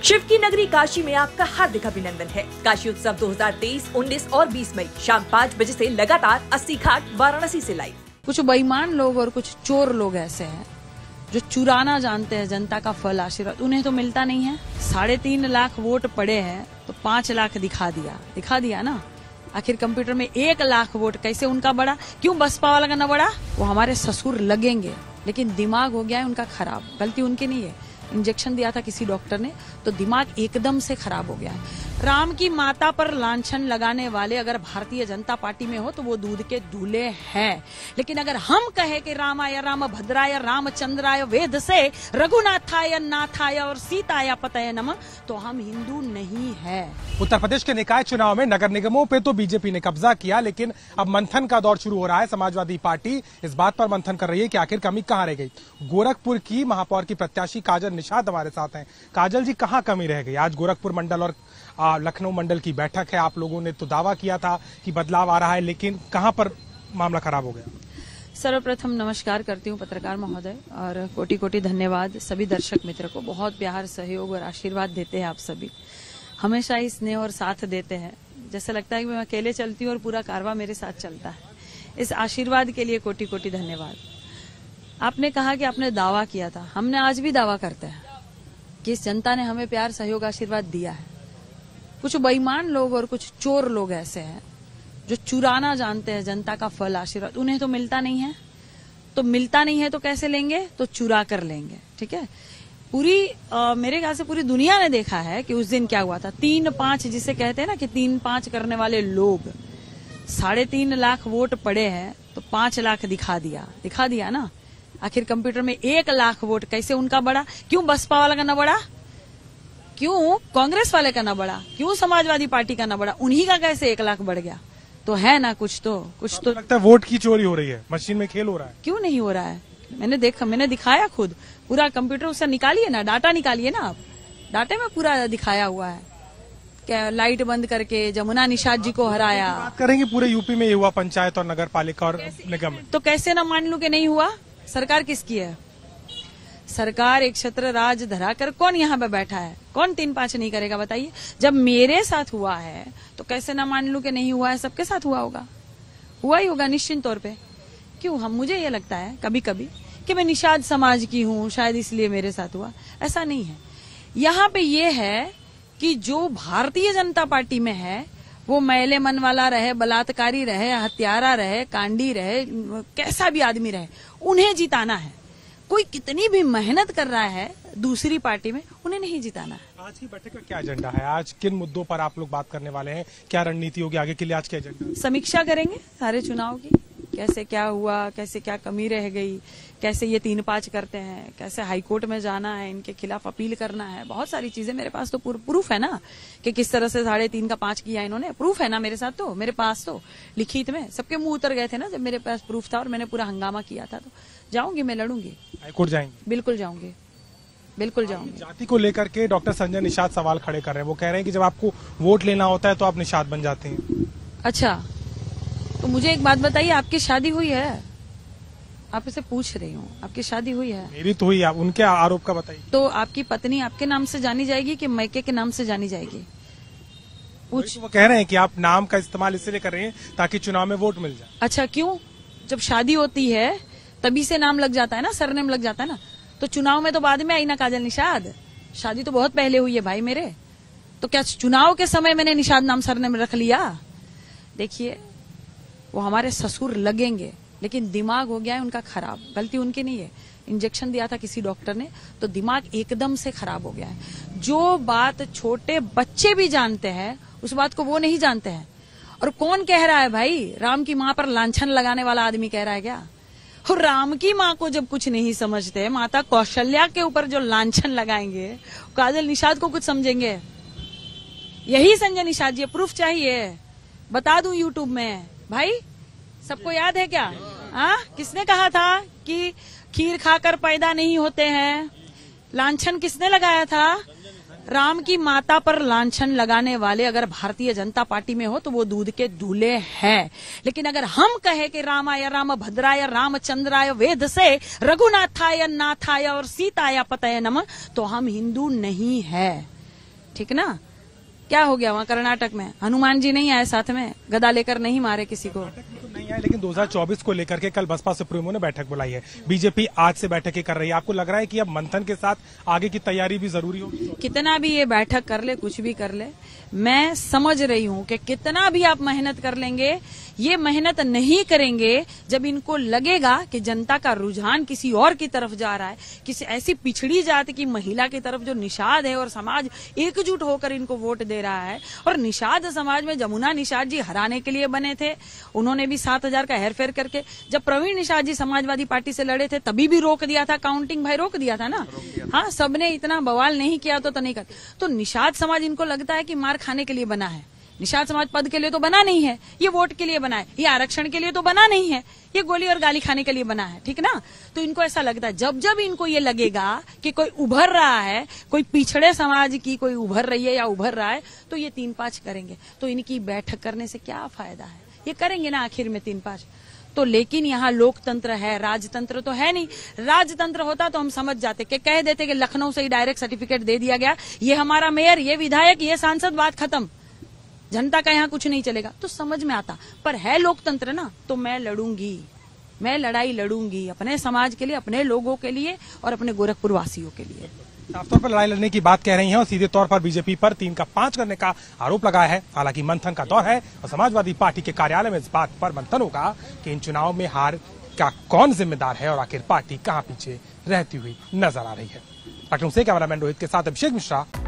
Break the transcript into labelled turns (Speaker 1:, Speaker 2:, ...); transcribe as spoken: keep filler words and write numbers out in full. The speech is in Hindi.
Speaker 1: शिव की नगरी काशी में आपका हार्दिक अभिनंदन है। काशी उत्सव दो हज़ार तेईस, उन्नीस और बीस मई शाम पाँच बजे से लगातार अस्सी घाट वाराणसी से लाइव।
Speaker 2: कुछ बेईमान लोग और कुछ चोर लोग ऐसे हैं जो चुराना जानते हैं जनता का फल आशीर्वाद, उन्हें तो मिलता नहीं है। साढ़े तीन लाख वोट पड़े हैं तो पांच लाख दिखा दिया दिखा दिया ना। आखिर कंप्यूटर में एक लाख वोट कैसे उनका बढ़ा? क्यों बसपा वाला का ना बढ़ा? वो हमारे ससुर लगेंगे, लेकिन दिमाग हो गया है उनका खराब। गलती उनकी नहीं है, इंजेक्शन दिया था किसी डॉक्टर ने तो दिमाग एकदम से खराब हो गया है। राम की माता पर लांछन लगाने वाले अगर भारतीय जनता पार्टी में हो तो वो दूध के दूल्हे हैं, लेकिन अगर हम कहे कि रामाय राम भद्राय रामचंद्राय वेद से रघुनाथाय नाथाय और सीताय पतये नमः, तो हम हिंदू नहीं है।
Speaker 3: उत्तर प्रदेश के निकाय चुनाव में नगर निगमों पे तो बीजेपी ने कब्जा किया, लेकिन अब मंथन का दौर शुरू हो रहा है। समाजवादी पार्टी इस बात पर मंथन कर रही है कि आखिर कमी कहाँ रह गई। गोरखपुर की महापौर की प्रत्याशी काजल निषाद हमारे साथ हैं। काजल जी, कहाँ कमी रह गई? आज गोरखपुर मंडल और लखनऊ मंडल की बैठक है। आप लोगों ने तो दावा किया था कि बदलाव आ रहा है, लेकिन कहाँ पर मामला खराब हो गया?
Speaker 2: सर्वप्रथम नमस्कार करती हूँ पत्रकार महोदय, और कोटि कोटि धन्यवाद सभी दर्शक मित्र को। बहुत प्यार, सहयोग और आशीर्वाद देते हैं आप सभी, हमेशा ही स्नेह और साथ देते हैं। जैसे लगता है कि मैं अकेले चलती हूँ और पूरा कारवां मेरे साथ चलता है। इस आशीर्वाद के लिए कोटि कोटि धन्यवाद। आपने कहा कि आपने दावा किया था, हमने आज भी दावा करते हैं कि इस जनता ने हमें प्यार, सहयोग, आशीर्वाद दिया है। कुछ बेईमान लोग और कुछ चोर लोग ऐसे हैं जो चुराना जानते हैं जनता का फल आशीर्वाद, उन्हें तो मिलता नहीं है। तो मिलता नहीं है तो कैसे लेंगे? तो चुरा कर लेंगे। ठीक है, पूरी आ, मेरे ख्याल से पूरी दुनिया ने देखा है कि उस दिन क्या हुआ था। तीन पांच जिसे कहते हैं ना कि तीन पांच करने वाले लोग, साढ़े तीन लाख वोट पड़े हैं तो पांच लाख दिखा दिया दिखा दिया ना। आखिर कंप्यूटर में एक लाख वोट कैसे उनका बढ़ा? क्यों बसपा वाला का ना बढ़ा? क्यों कांग्रेस वाले का ना बढ़ा? क्यों समाजवादी पार्टी का ना बढ़ा? उन्हीं का कैसे एक लाख बढ़ गया? तो है ना कुछ तो कुछ तो
Speaker 3: लगता है वोट की चोरी हो रही है, मशीन में खेल हो रहा है।
Speaker 2: क्यों नहीं हो रहा है? मैंने देखा, मैंने दिखाया खुद। पूरा कंप्यूटर उससे निकालिए ना, डाटा निकालिए ना आप। डाटे में पूरा दिखाया हुआ है। क्या लाइट बंद करके जमुना निषाद जी को हराया।
Speaker 3: बात करेंगे पूरे यूपी में ये हुआ, पंचायत और नगर पालिका और निगम में।
Speaker 2: तो कैसे ना मान लूं कि नहीं हुआ? सरकार किसकी है? सरकार एक छत्र राज धराकर कौन यहाँ पे बैठा है? कौन तीन पांच नहीं करेगा बताइए? जब मेरे साथ हुआ है तो कैसे ना मान लूं कि नहीं हुआ है? सबके साथ हुआ होगा, हुआ ही होगा निश्चित तौर पे। क्यों? हम मुझे ये लगता है कभी कभी कि मैं निषाद समाज की हूँ, शायद इसलिए मेरे साथ हुआ। ऐसा नहीं है। यहाँ पे ये है कि जो भारतीय जनता पार्टी में है वो मैले मन वाला रहे, बलात्कारी रहे, हत्यारा रहे, कांडी रहे, कैसा भी आदमी रहे, उन्हें जिताना है। कोई कितनी भी मेहनत कर रहा है दूसरी पार्टी में, उन्हें नहीं जिताना है।
Speaker 3: आज की बैठक का क्या एजेंडा है? आज किन मुद्दों पर आप लोग बात करने वाले हैं? क्या रणनीति होगी आगे के लिए? आज क्या एजेंडा?
Speaker 2: समीक्षा करेंगे सारे चुनाव की, कैसे क्या हुआ, कैसे क्या कमी रह गई, कैसे ये तीन पांच करते हैं, कैसे हाईकोर्ट में जाना है, इनके खिलाफ अपील करना है। बहुत सारी चीजें मेरे पास तो प्रूफ है ना कि किस तरह से साढ़े तीन का पांच किया इन्होंने। प्रूफ है ना मेरे साथ, तो मेरे पास तो लिखित में सबके मुंह उतर गए थे ना जब मेरे पास प्रूफ था और मैंने पूरा हंगामा किया था। तो जाऊंगी, मैं लड़ूंगी,
Speaker 3: हाईकोर्ट जाएंगे?
Speaker 2: बिल्कुल जाऊंगी, बिल्कुल जाऊंगी।
Speaker 3: जाति को लेकर के डॉक्टर संजय निषाद सवाल खड़े कर रहे हैं। वो कह रहे हैं कि जब आपको वोट लेना होता है तो आप निषाद बन जाते हैं।
Speaker 2: अच्छा, तो मुझे एक बात बताइए, आपकी शादी हुई है? आप इसे पूछ रही हूँ, आपकी शादी हुई है?
Speaker 3: मेरी तो हुई है, उनके आरोप का बताइए।
Speaker 2: तो आपकी पत्नी आपके नाम से जानी जाएगी कि मैके के नाम से जानी जाएगी? पूछ।
Speaker 3: वो कह रहे हैं कि आप नाम का इस्तेमाल इसलिए कर रहे हैं ताकि चुनाव में वोट मिल जाए।
Speaker 2: अच्छा, क्यों? जब शादी होती है तभी से नाम लग जाता है ना, सरनेम लग जाता है ना। तो चुनाव में तो बाद में आई ना काजल निषाद, शादी तो बहुत पहले हुई है भाई मेरे। तो क्या चुनाव के समय मैंने निषाद नाम सरनेम रख लिया? देखिए, वो हमारे ससुर लगेंगे, लेकिन दिमाग हो गया है उनका खराब। गलती उनकी नहीं है, इंजेक्शन दिया था किसी डॉक्टर ने तो दिमाग एकदम से खराब हो गया है। जो बात छोटे बच्चे भी जानते हैं उस बात को वो नहीं जानते हैं। और कौन कह रहा है भाई? राम की माँ पर लांछन लगाने वाला आदमी कह रहा है क्या? और राम की माँ को जब कुछ नहीं समझते, माता कौशल्या के ऊपर जो लांछन लगाएंगे, काजल निषाद को कुछ समझेंगे? यही संजय निषाद जी, प्रूफ चाहिए, बता दूं यूट्यूब में भाई। सबको याद है क्या? हाँ, किसने कहा था कि खीर खाकर पैदा नहीं होते हैं? लांछन किसने लगाया था? राम की माता पर लांछन लगाने वाले अगर भारतीय जनता पार्टी में हो तो वो दूध के दूल्हे हैं, लेकिन अगर हम कहे कि रामाय राम भद्राय रामचंद्राय वेद से रघुनाथाय नाथाय और सीताय पतये नमः, तो हम हिंदू नहीं है। ठीक ना। क्या हो गया वहाँ कर्नाटक में, हनुमान जी नहीं आए साथ में, गदा लेकर नहीं मारे किसी को।
Speaker 3: तो नहीं आए, लेकिन दो हज़ार चौबीस को लेकर के कल बसपा सुप्रीमो ने बैठक बुलाई है। बीजेपी आज से बैठकें कर रही है। आपको लग रहा है कि अब मंथन के साथ आगे की तैयारी भी जरूरी होगी?
Speaker 2: कितना भी ये बैठक कर ले, कुछ भी कर ले, मैं समझ रही हूँ कि कितना भी आप मेहनत कर लेंगे, ये मेहनत नहीं करेंगे जब इनको लगेगा कि जनता का रुझान किसी और की तरफ जा रहा है, किसी ऐसी पिछड़ी जाति की महिला की तरफ जो निषाद है और समाज एकजुट होकर इनको वोट दे रहा है। और निषाद समाज में जमुना निषाद जी हराने के लिए बने थे, उन्होंने भी सात हजार का हेरफेर करके, जब प्रवीण निषाद जी समाजवादी पार्टी से लड़े थे तभी भी रोक दिया था, काउंटिंग भाई रोक दिया था ना। हाँ, सबने इतना बवाल नहीं किया तो, तो नहीं कर। तो निषाद समाज इनको लगता है कि मार खाने के लिए बना है। निषाद समाज पद के लिए तो बना नहीं है, ये वोट के लिए बना है, ये आरक्षण के लिए तो बना नहीं है, ये गोली और गाली खाने के लिए बना है, ठीक ना। तो इनको ऐसा लगता है, जब जब इनको ये लगेगा कि कोई उभर रहा है, कोई पिछड़े समाज की कोई उभर रही है या उभर रहा है, तो ये तीन पांच करेंगे। तो इनकी बैठक करने से क्या फायदा है, ये करेंगे ना आखिर में तीन पांच। तो लेकिन यहाँ लोकतंत्र है, राजतंत्र तो है नहीं। राजतंत्र होता तो हम समझ जाते कि कह देते कि लखनऊ से ही डायरेक्ट सर्टिफिकेट दे दिया गया, ये हमारा मेयर, ये विधायक, ये सांसद, बात खत्म, जनता का यहाँ कुछ नहीं चलेगा, तो समझ में आता। पर है लोकतंत्र ना, तो मैं लड़ूंगी, मैं लड़ाई लड़ूंगी अपने समाज के लिए, अपने लोगों के लिए और अपने गोरखपुर वासियों के लिए।
Speaker 3: साफ तौर पर लड़ाई लड़ने की बात कह रही हैं और सीधे तौर पर बीजेपी पर तीन का पांच करने का आरोप लगाया है। हालांकि मंथन का दौर है और समाजवादी पार्टी के कार्यालय में इस बात पर मंथन होगा कि इन चुनाव में हार का कौन जिम्मेदार है और आखिर पार्टी कहां पीछे रहती हुई नजर आ रही है। लखनऊ से कैमरामैन रोहित के साथ अभिषेक मिश्रा,